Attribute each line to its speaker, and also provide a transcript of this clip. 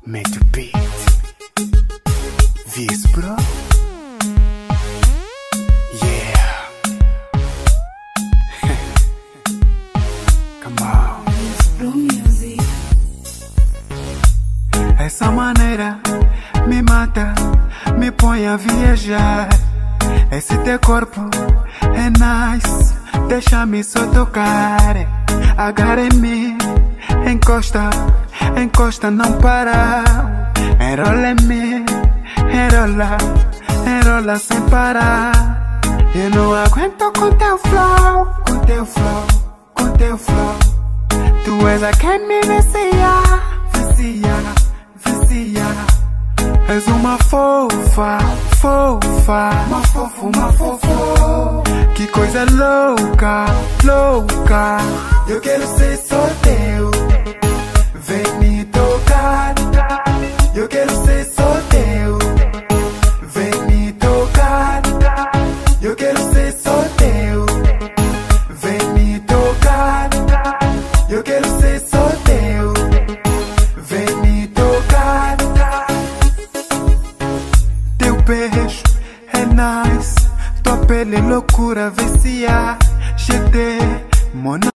Speaker 1: Make the beat. This bro. Yeah. Come on.
Speaker 2: This bro music.
Speaker 1: Essa maneira me mata, me põe a viajar. Esse teu corpo é nice, deixa-me só tocar. Agarra em mim, encosta, encosta, não para. Enrola em mim, enrola, enrola sem parar. Eu não aguento com teu flow, com teu flow, com teu flow. Tu és a quem me vicia, vicia, vicia. És uma fofa, fofa, uma fofo, uma fofo. Que coisa louca, louca. Eu quero ser só teu. Vem me tocar. Eu quero ser só teu. Vem me tocar. Eu quero ser só teu. Vem me tocar. Eu quero ser só teu. Vem me tocar. Teu beijo é nice. Tua pele é loucura, vicia. GT, mona.